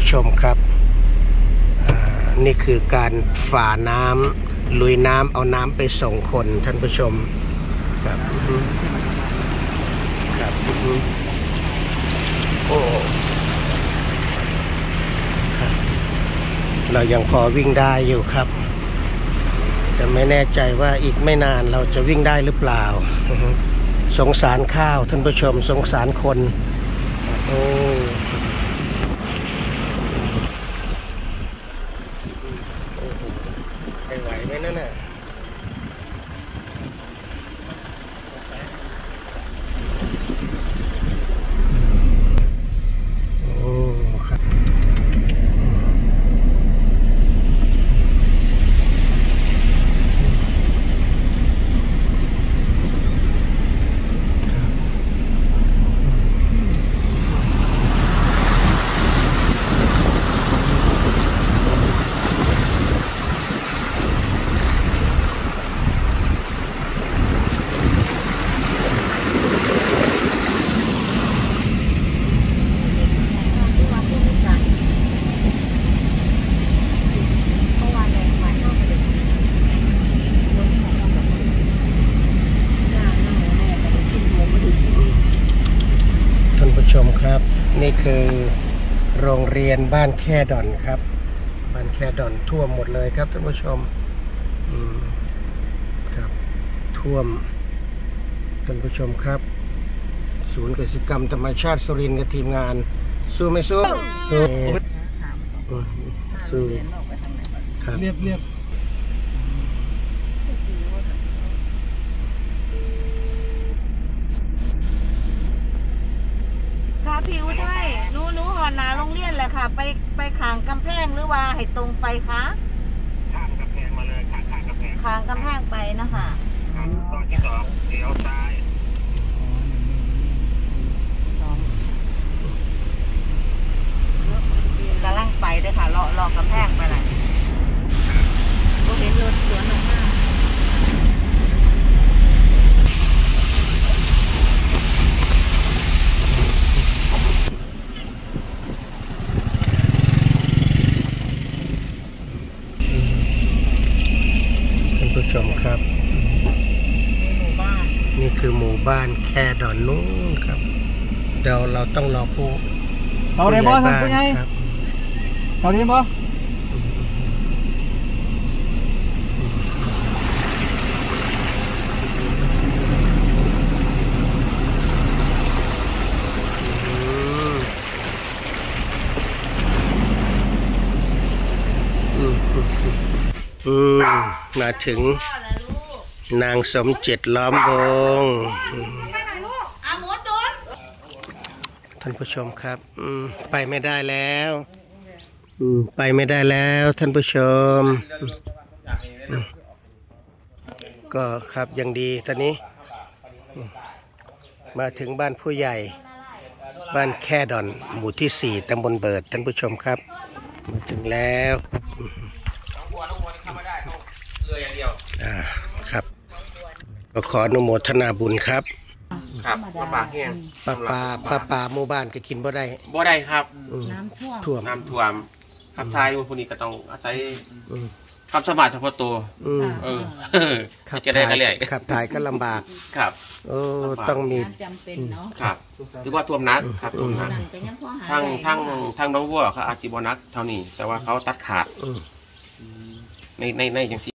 ชมครับนี่คือการฝ่าน้ำลุยน้ำเอาน้ำไปส่งคนท่านผู้ชมครับครับโอ้เรายังพอวิ่งได้อยู่ครับแต่ไม่แน่ใจว่าอีกไม่นานเราจะวิ่งได้หรือเปล่าสงสารข้าวท่านผู้ชมสงสารคนโอ้ไหวไหมนั่นน่ะโอ้ครับชมครับนี่คือโรงเรียนบ้านแค่ดอนครับบ้านแค่ดอนท่วมหมดเลยครับท่านผู้ชมครับท่วมท่านผู้ชมครับศูนย์กิจกรรมธรรมชาติสุรินทร์กับทีมงานสู้ไม่สู้สู้สู้ครับเรียบผิวด้วยหนูหอนนาโรงเรียนแหละค่ะไปขางกำแพงหรือว่าให้ตรงไปคะข้างกำแพงมาเลยข้างกำแพงข้างกำแพงไปนะคะตอนที่2เลี้ยวซ้ายกำลังไปด้วยค่ะรอกำแพงไปเลยก็เห็นรถสวนออกมาผู้ชมครับนี่คือหมู่บ้านแค่ดอนนู้นครับเดี๋ยวเราต้องรอผู้ใหญ่บ้านครับเอาดีบ่มาถึงนางสมจิตล้อมวงท่านผู้ชมครับไปไม่ได้แล้วไปไม่ได้แล้วท่านผู้ชมก็ครับยังดีตอนนี้มาถึงบ้านผู้ใหญ่บ้านแค่ดอนหมู่ที่4ตำบลเบิดท่านผู้ชมครับมาถึงแล้วครับก็ขออนุโมทนาบุญครับครับปลาแห้งปลาหมู่บ้านก็กินบ่ได้ครับน้ำท่วมขับทายคนนี้ก็ต้องอาศัยขับสมาร์ทเฉพาะตัวขับถ่ายก็ลำบากครับต้องมีจำเป็นเนาะครับถือว่าท่วมนักครับท่วมนักทางน้องวัวเขาอาชีพนักเท่านี้แต่ว่าเขาตัดขาดในอย่าง